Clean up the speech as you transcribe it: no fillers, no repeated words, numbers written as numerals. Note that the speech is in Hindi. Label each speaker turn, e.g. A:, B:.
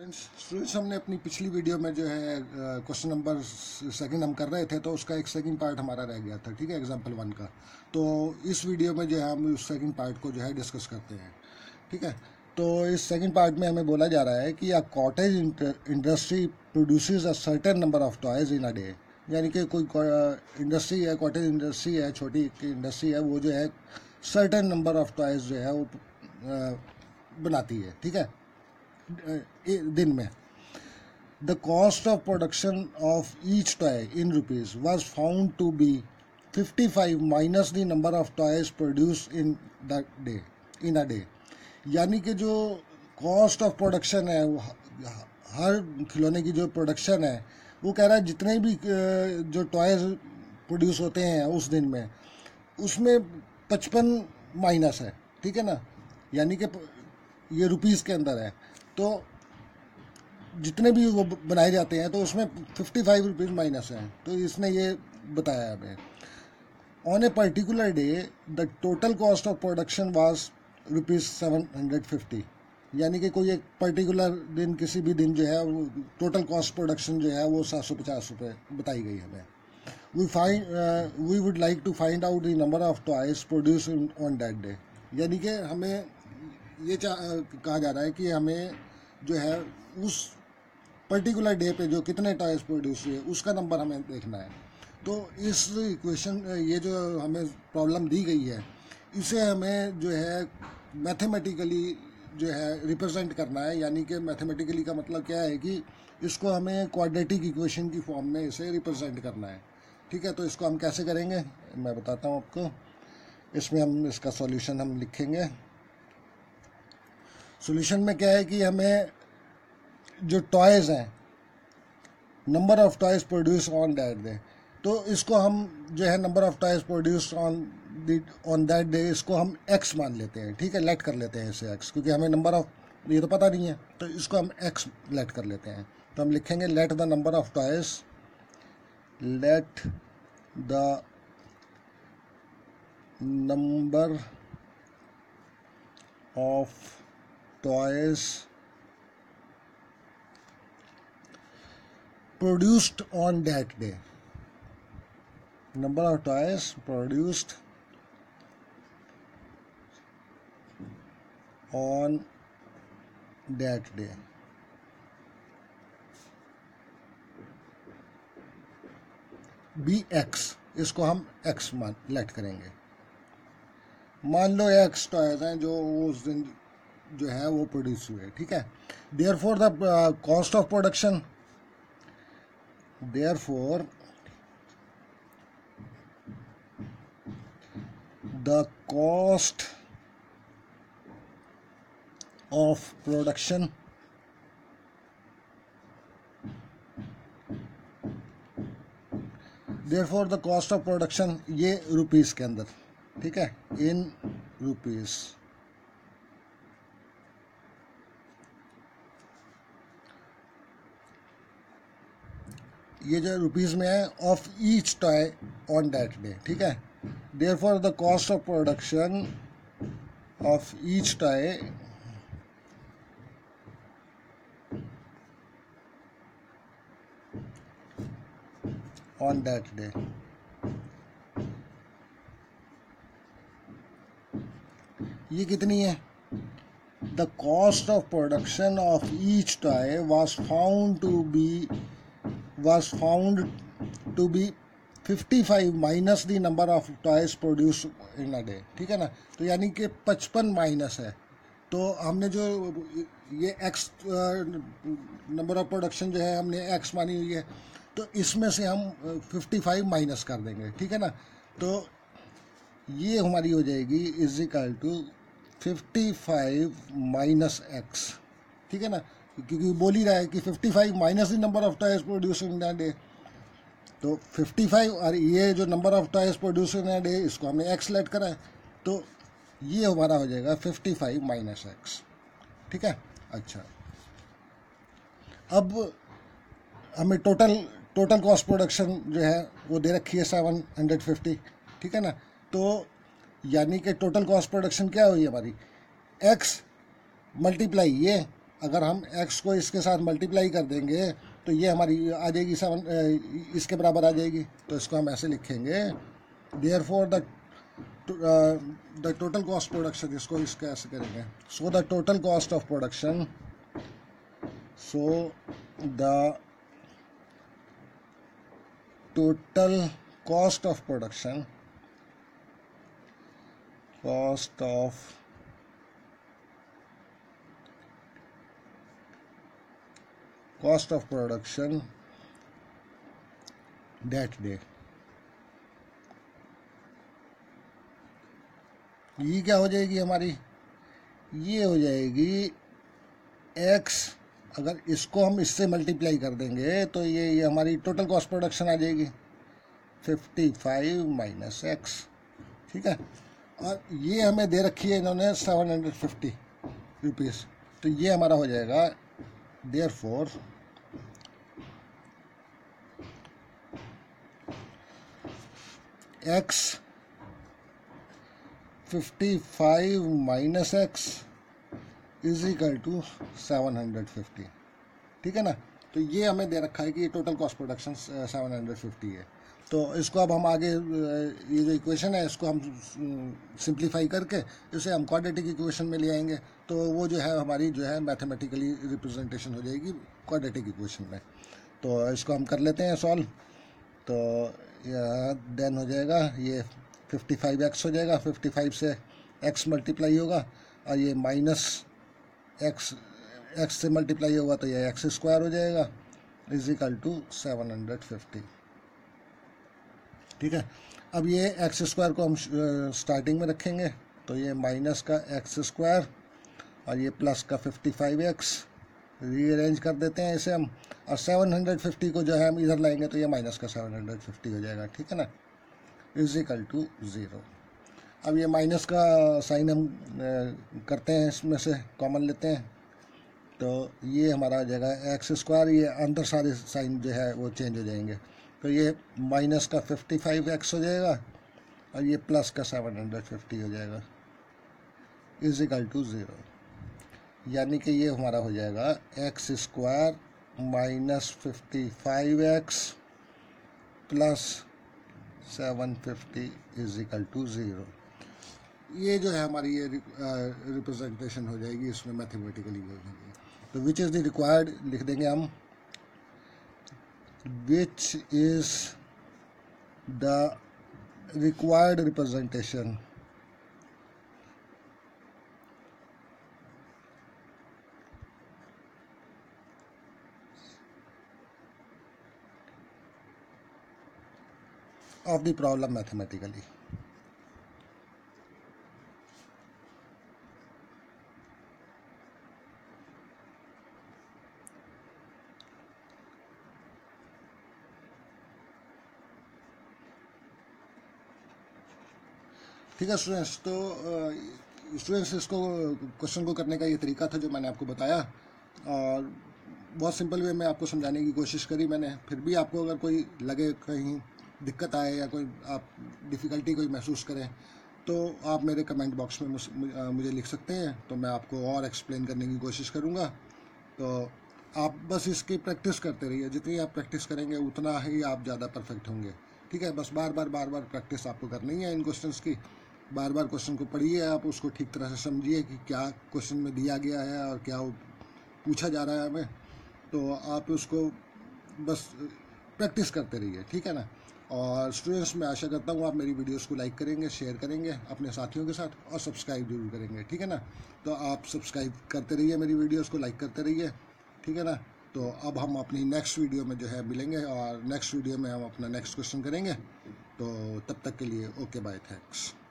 A: स्टूडेंट्स हमने अपनी पिछली वीडियो में जो है क्वेश्चन नंबर सेकंड हम कर रहे थे, तो उसका एक सेकंड पार्ट हमारा रह गया था। ठीक है, एग्जांपल 1 का। तो इस वीडियो में जो है हम उस सेकंड पार्ट को जो है डिस्कस करते हैं। ठीक है, तो इस सेकंड पार्ट में हमें बोला जा रहा है कि a cottage industry produces a certain number of toys in a day. यानी कि कोई इंडस्ट्री है, कॉटेज इंडस्ट्री है, छोटी इंडस्ट्री है, वो जो है सर्टेन नंबर ऑफ टॉयज जो है वो बनाती है। ठीक है, दिन में। The cost of production of each toy in rupees was found to be 55 minus the number of toys produce in the day in a day. यानी कि जो कॉस्ट ऑफ प्रोडक्शन है, हर खिलौने की जो प्रोडक्शन है, वो कह रहा है जितने भी जो टॉयज प्रोड्यूस होते हैं उस दिन में, उसमें 55 माइनस है। ठीक है ना, यानी कि ये रुपीज़ के अंदर है, तो जितने भी वो बनाए जाते हैं तो उसमें 55 रुपीज़ माइनस है। तो इसने ये बताया हमें। On a particular day the total cost of production was ₹750। यानी कि कोई एक पर्टिकुलर दिन, किसी भी दिन जो है वो टोटल कॉस्ट प्रोडक्शन जो है वो 750 रुपये बताई गई हमें। We would like to find out the number of toys produce on that day. यानी कि हमें ये कहा जा रहा है कि हमें जो है उस पर्टिकुलर डे पे जो कितने टॉयज प्रोड्यूस हुए उसका नंबर हमें देखना है। तो इस इक्वेशन, ये जो हमें प्रॉब्लम दी गई है, इसे हमें जो है मैथमेटिकली जो है रिप्रेजेंट करना है। यानी कि मैथमेटिकली का मतलब क्या है कि इसको हमें क्वाड्रेटिक इक्वेशन की फॉर्म में इसे रिप्रेजेंट करना है। ठीक है, तो इसको हम कैसे करेंगे मैं बताता हूँ आपको। इसमें हम इसका सॉल्यूशन हम लिखेंगे। सॉल्यूशन में क्या है कि हमें जो टॉयज़ हैं, number of toys produce on that day, तो इसको हम जो है number of toys produce on that day, इसको हम एक्स मान लेते हैं। ठीक है, लेट कर लेते हैं इसे एक्स, क्योंकि हमें नंबर ऑफ ये तो पता नहीं है, तो इसको हम एक्स लेट कर लेते हैं। तो हम लिखेंगे let the number of toys, let the number of toys produced on that day. Number of toys produced on that day. Be x, इसको हम एक्स मान लेट करेंगे। मान लो एक्स टॉयज हैं जो उस दिन जो है वो प्रोड्यूस हुए। ठीक है, therefore the cost of production, therefore the cost of production ये रुपीस के अंदर। ठीक है, इन रुपीस। ये जो रुपीज़ में है, of each toy on that day. ठीक है, therefore the cost of production of each toy on that day. ये कितनी है? The cost of production of each toy was found to be 55 minus the number of toys produce in a day. ठीक है ना, तो यानी कि 55 माइनस है। तो हमने जो ये एक्स नंबर ऑफ प्रोडक्शन जो है हमने एक्स मानी हुई है, तो इसमें से हम 55 माइनस कर देंगे। ठीक है ना, तो ये हमारी हो जाएगी is equal to 55 minus x. ठीक है ना, क्योंकि बोल ही रहा है कि 55 minus the number of toys produce in the day. तो 55 और ये जो number of toys produce in a day, इसको हमने एक्स लेट करा है, तो ये हमारा हो जाएगा 55 माइनस एक्स। ठीक है, अच्छा, अब हमें टोटल कॉस्ट प्रोडक्शन जो है वो दे रखी है 750। ठीक है ना, तो यानी कि टोटल कॉस्ट प्रोडक्शन क्या हुई हमारी, एक्स मल्टीप्लाई ये अगर हम x को इसके साथ मल्टीप्लाई कर देंगे तो ये हमारी आ जाएगी 7, इसके बराबर आ जाएगी। तो इसको हम ऐसे लिखेंगे, therefore the total cost production, इसको इसके ऐसे करेंगे, so the total cost of production, so the total cost of production, cost of production that day। ये क्या हो जाएगी हमारी, ये हो जाएगी x, अगर इसको हम इससे मल्टीप्लाई कर देंगे तो ये हमारी टोटल कॉस्ट प्रोडक्शन आ जाएगी 55 माइनस x, ठीक है। और ये हमें दे रखी है इन्होंने 750 रुपीज़, तो ये हमारा हो जाएगा therefore x 55 minus x is equal to 750, ठीक है ना। तो ये हमें दे रखा है कि ये टोटल कॉस्ट प्रोडक्शन 750 है। तो इसको अब हम आगे ये जो इक्वेशन है इसको हम सिंप्लीफाई करके इसे हम क्वाड्रेटिक इक्वेशन में ले आएंगे, तो वो जो है हमारी जो है मैथमेटिकली रिप्रेजेंटेशन हो जाएगी क्वाड्रेटिक इक्वेशन में। तो इसको हम कर लेते हैं सॉल्व। तो देन हो जाएगा ये 55x हो जाएगा, 55 से x मल्टीप्लाई होगा और ये माइनस x से मल्टीप्लाई होगा तो ये x स्क्वायर हो जाएगा इज इक्वल टू 750, ठीक है। अब ये x स्क्वायर को हम स्टार्टिंग में रखेंगे, तो ये माइनस का x स्क्वायर और ये प्लस का 55x रीअरेंज कर देते हैं इसे हम, और 750 को जो है हम इधर लाएंगे तो ये माइनस का 750 हो जाएगा, ठीक है ना, इज इक्वल टू 0। अब ये माइनस का साइन हम करते हैं, इसमें से कॉमन लेते हैं, तो ये हमारा आ जाएगा एक्स स्क्वायर, ये अंदर सारे साइन जो है वो चेंज हो जाएंगे, तो ये माइनस का 55x हो जाएगा और ये प्लस का 750 हो जाएगा इज इक्वल टू 0। यानी कि ये हमारा हो जाएगा x square minus 55x plus 750 is equal to 0। ये जो है हमारी ये रिप्रेजेंटेशन हो जाएगी इसमें मैथमेटिकली। तो विच इज़ द रिक्वायर्ड लिख देंगे हम, which is the required representation of the problem mathematically। ठीक है स्टूडेंट्स, तो स्टूडेंट्स इसको क्वेश्चन को करने का ये तरीका था जो मैंने आपको बताया, और बहुत सिंपल वे में आपको समझाने की कोशिश करी मैंने। फिर भी आपको अगर कोई लगे कहीं दिक्कत आए या कोई आप डिफ़िकल्टी कोई महसूस करें तो आप मेरे कमेंट बॉक्स में मुझे लिख सकते हैं, तो मैं आपको और एक्सप्लेन करने की कोशिश करूँगा। तो आप बस इसकी प्रैक्टिस करते रहिए, जितनी आप प्रैक्टिस करेंगे उतना ही आप ज़्यादा परफेक्ट होंगे, ठीक है। बस बार बार प्रैक्टिस आपको करनी है इन क्वेश्चंस की। बार बार क्वेश्चन को पढ़िए, आप उसको ठीक तरह से समझिए कि क्या क्वेश्चन में दिया गया है और क्या पूछा जा रहा है हमें, तो आप उसको बस प्रैक्टिस करते रहिए, ठीक है ना। और स्टूडेंट्स, मैं आशा करता हूँ आप मेरी वीडियोस को लाइक करेंगे, शेयर करेंगे अपने साथियों के साथ और सब्सक्राइब जरूर करेंगे, ठीक है ना। तो आप सब्सक्राइब करते रहिए, मेरी वीडियोस को लाइक करते रहिए, ठीक है ना। तो अब हम अपनी नेक्स्ट वीडियो में जो है मिलेंगे और नेक्स्ट वीडियो में हम अपना नेक्स्ट क्वेश्चन करेंगे। तो तब तक के लिए ओके बाय, थैंक्स।